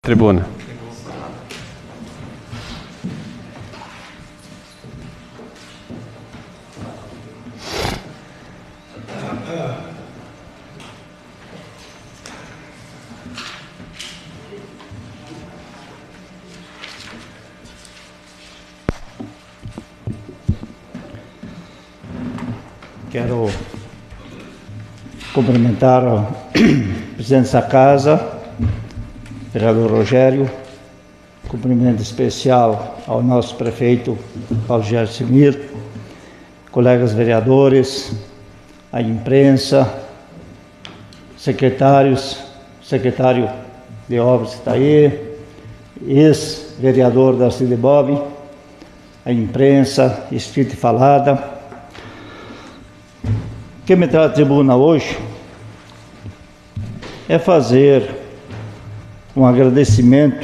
tribuna. Quero cumprimentar o presidente da casa, vereador Rogério, cumprimento especial ao nosso prefeito Paulo Gersimir, colegas vereadores, a imprensa, secretários, secretário de obras que está aí, ex-vereador da Cide Bob, a imprensa escrita e falada. O que me traz à tribuna hoje é fazer um agradecimento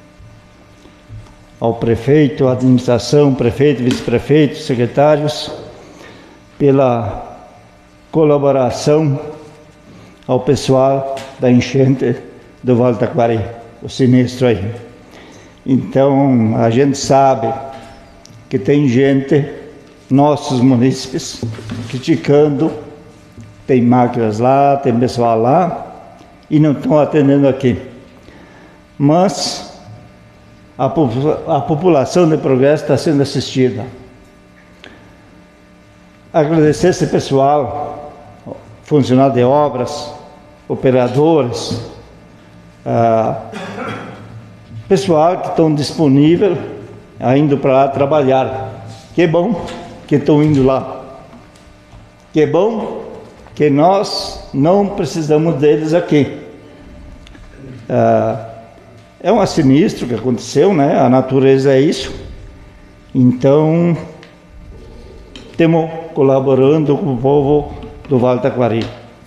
ao prefeito, à administração, prefeito, vice-prefeito, secretários, pela colaboração ao pessoal da enchente do Vale do Taquari, o sinistro aí. Então, a gente sabe que tem gente, nossos munícipes, criticando. Tem máquinas lá, tem pessoal lá e não estão atendendo aqui. Mas a população de Progresso está sendo assistida. Agradecer esse pessoal, funcionário de obras, operadores, pessoal que estão disponíveis, indo para lá trabalhar. Que bom que estão indo lá. Que bom que nós não precisamos deles aqui. É um sinistro que aconteceu, né? A natureza é isso. Então, estamos colaborando com o povo do Vale do Taquari.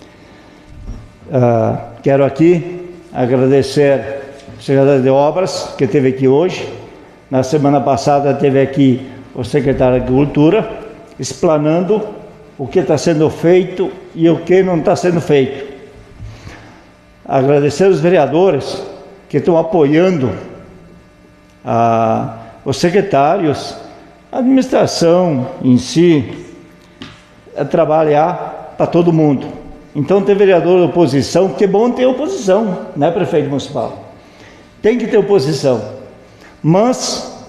Quero aqui agradecer o secretário de Obras, que esteve aqui hoje. Na semana passada esteve aqui o secretário de Agricultura, explanando o que está sendo feito e o que não está sendo feito. Agradecer os vereadores que estão apoiando os secretários, a administração em si, a trabalhar para todo mundo. Então, ter vereador de oposição, que é bom ter oposição, né, prefeito municipal? Tem que ter oposição, mas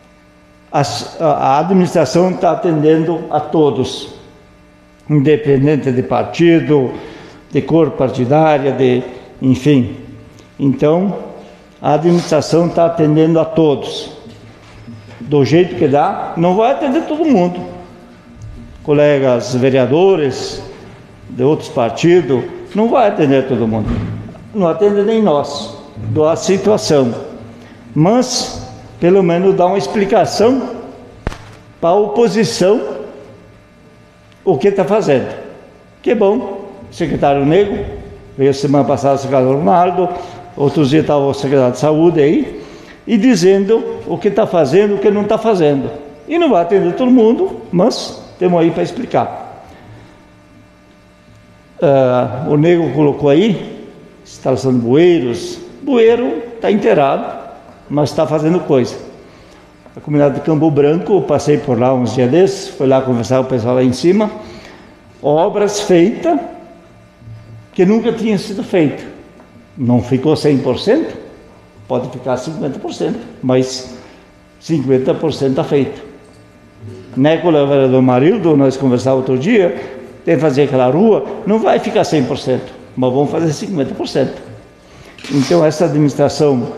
a administração está atendendo a todos, independente de partido, de cor partidária, enfim. Então, a administração está atendendo a todos. Do jeito que dá, não vai atender todo mundo. Colegas vereadores de outros partidos, não vai atender todo mundo. Não atende nem nós, da situação. Mas, pelo menos, dá uma explicação para a oposição o que está fazendo. Que bom, secretário Negro, veio semana passada o secretário Ronaldo, outros dias estava o secretário de Saúde aí, e dizendo o que está fazendo, o que não está fazendo. E não vai atender todo mundo, mas temos aí para explicar. O Negro colocou aí, instalação de bueiros. Bueiro está inteirado, mas está fazendo coisa. A comunidade de Campo Branco, eu passei por lá uns dias desses, fui lá conversar com o pessoal lá em cima, obras feitas que nunca tinham sido feitas. Não ficou 100%, pode ficar 50%, mas 50% está feito. Né, com o vereador Marildo, nós conversávamos outro dia, tem que fazer aquela rua, não vai ficar 100%, mas vamos fazer 50%. Então, essa administração,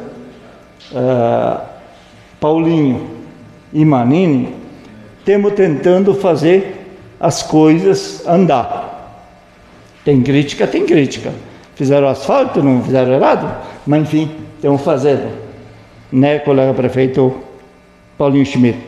Paulinho e Manini, estamos tentando fazer as coisas andar. Tem crítica, tem crítica. Fizeram asfalto, não fizeram errado, mas enfim, estamos fazendo. Né, colega prefeito Paulinho Schmidt?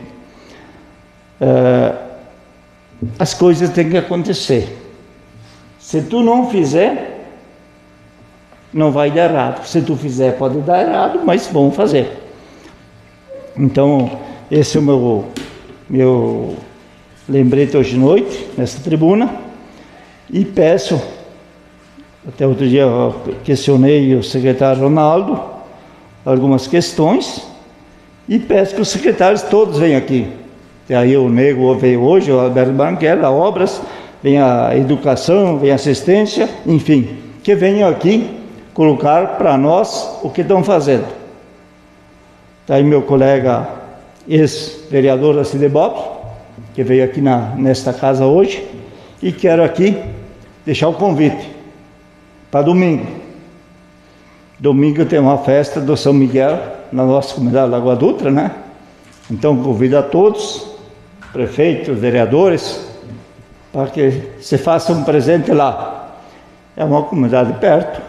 As coisas têm que acontecer. Se tu não fizer, não vai dar errado. Se tu fizer, pode dar errado, mas vamos fazer. Então, esse é o meu lembrete hoje de noite, nessa tribuna, e peço, até outro dia eu questionei o secretário Ronaldo, algumas questões e peço que os secretários todos venham aqui. Aí o Nego veio hoje, o Alberto Banquera, obras, vem a educação, vem a assistência, enfim, que venham aqui colocar para nós o que estão fazendo. Está aí meu colega ex-vereador da Cidebob, que veio aqui nesta casa hoje, e quero aqui deixar o convite para domingo. Domingo tem uma festa do São Miguel na nossa comunidade Lagoa Dutra, né? Então convido a todos, prefeitos, vereadores, para que se faça um presente lá. É uma comunidade perto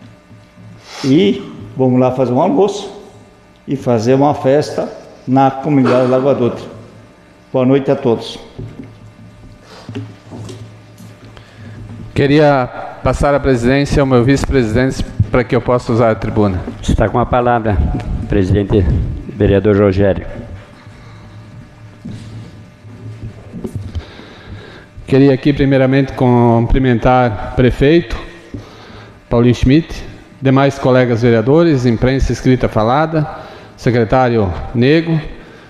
e vamos lá fazer um almoço e fazer uma festa na comunidade Lagoa Dutra. Boa noite a todos. Queria passar a presidência ao meu vice-presidente para que eu possa usar a tribuna. Está com a palavra, presidente vereador Rogério. Queria aqui primeiramente cumprimentar o prefeito Paulinho Schmidt, demais colegas vereadores, imprensa escrita falada, secretário Nego,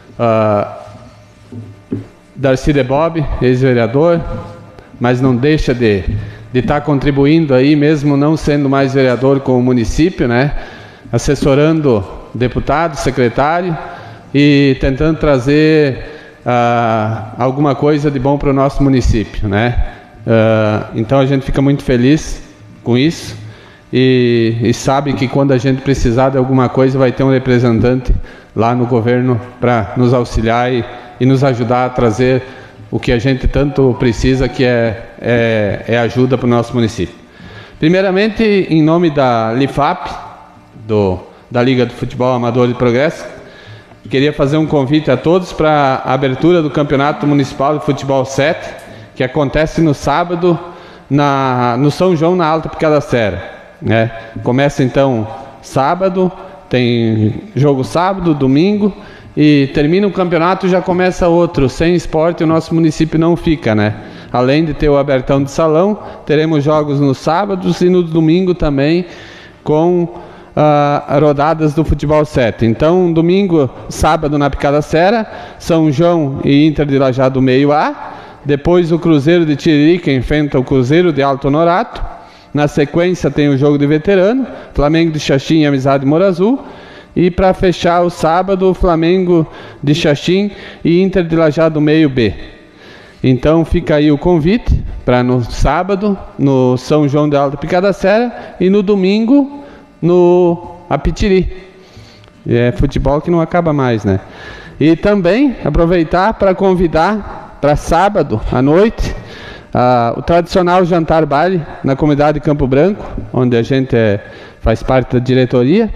Darcy de Bob, ex-vereador, mas não deixa de estar contribuindo aí, mesmo não sendo mais vereador com o município, né? Assessorando deputado, secretário e tentando trazer alguma coisa de bom para o nosso município, né? Então a gente fica muito feliz com isso e sabe que quando a gente precisar de alguma coisa vai ter um representante lá no governo para nos auxiliar e nos ajudar a trazer o que a gente tanto precisa, que é ajuda para o nosso município. Primeiramente, em nome da LIFAP, da Liga do Futebol Amador de Progresso, queria fazer um convite a todos para a abertura do Campeonato Municipal de Futebol 7, que acontece no sábado, no São João, na Alta Picada-Serra, né? Começa então sábado, tem jogo sábado, domingo, e termina o campeonato e já começa outro. Sem esporte o nosso município não fica, né? Além de ter o abertão de salão, teremos jogos nos sábados e no domingo também com rodadas do futebol 7. Então, domingo, sábado na Picada-Serra, São João e Inter de Lajeado meio A. Depois o Cruzeiro de Tiririca enfrenta o Cruzeiro de Alto Honorato. Na sequência tem o jogo de veterano, Flamengo de Xaxim e Amizade Morro Azul. E para fechar o sábado, o Flamengo de Xaxim e Inter de Lajeado meio B. Então fica aí o convite para no sábado, no São João de Alta Picada-Serra, e no domingo, no Apitiri. É futebol que não acaba mais, né? E também aproveitar para convidar para sábado à noite o tradicional jantar baile na comunidade de Campo Branco, onde a gente faz parte da diretoria.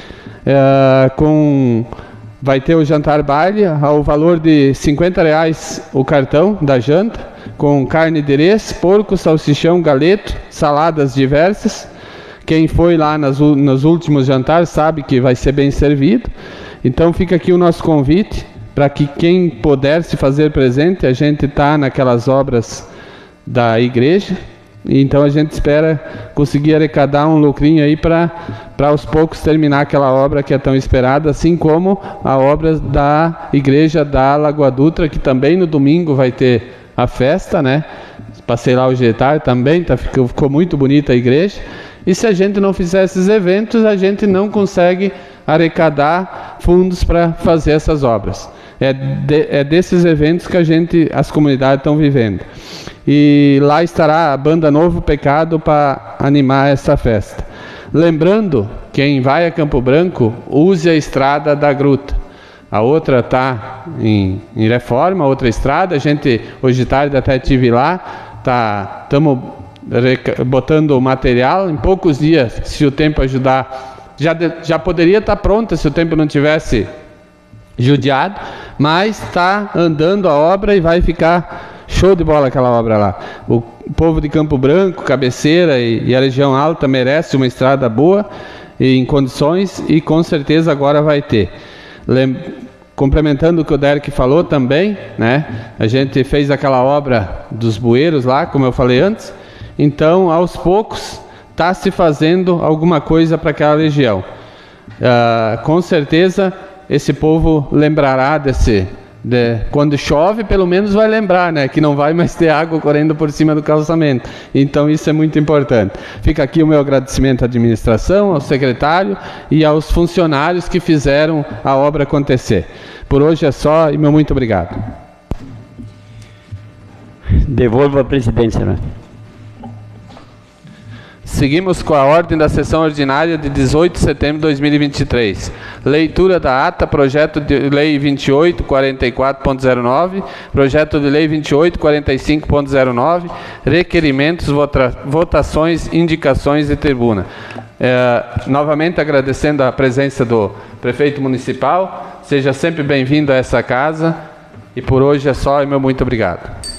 Vai ter o jantar baile ao valor de R$50 o cartão da janta, com carne de res, porco, salsichão, galeto, saladas diversas. Quem foi lá nos últimos jantares sabe que vai ser bem servido. Então fica aqui o nosso convite para que quem puder se fazer presente. A gente está naquelas obras da igreja, então a gente espera conseguir arrecadar um lucrinho aí para aos poucos terminar aquela obra que é tão esperada, assim como a obra da igreja da Lagoa Dutra, que também no domingo vai ter a festa, né? Passei lá hoje de tarde também, ficou muito bonita a igreja. E se a gente não fizer esses eventos, a gente não consegue arrecadar fundos para fazer essas obras. É desses eventos que as comunidades estão vivendo. E lá estará a banda Novo Pecado para animar essa festa. Lembrando, quem vai a Campo Branco, use a estrada da Gruta. A outra está em reforma, a outra estrada. A gente, hoje de tarde até estive lá, estamos botando o material. Em poucos dias, se o tempo ajudar, já poderia estar pronta se o tempo não tivesse judiado, mas está andando a obra e vai ficar show de bola aquela obra lá. O povo de Campo Branco, Cabeceira e a região alta merece uma estrada boa e em condições, e com certeza agora vai ter. Complementando o que o Derek falou também, né? A gente fez aquela obra dos bueiros lá, como eu falei antes. Então, aos poucos, está se fazendo alguma coisa para aquela região. com certeza esse povo lembrará quando chove, pelo menos vai lembrar, né, que não vai mais ter água correndo por cima do calçamento. Então isso é muito importante. Fica aqui o meu agradecimento à administração, ao secretário e aos funcionários que fizeram a obra acontecer. Por hoje é só e meu muito obrigado. Devolvo a presidência, né? Seguimos com a ordem da sessão ordinária de 18 de setembro de 2023. Leitura da ata, projeto de lei 2844.09, projeto de lei 2845.09, requerimentos, votações, indicações de tribuna. Novamente agradecendo a presença do prefeito municipal, seja sempre bem-vindo a essa casa, e por hoje é só e meu muito obrigado.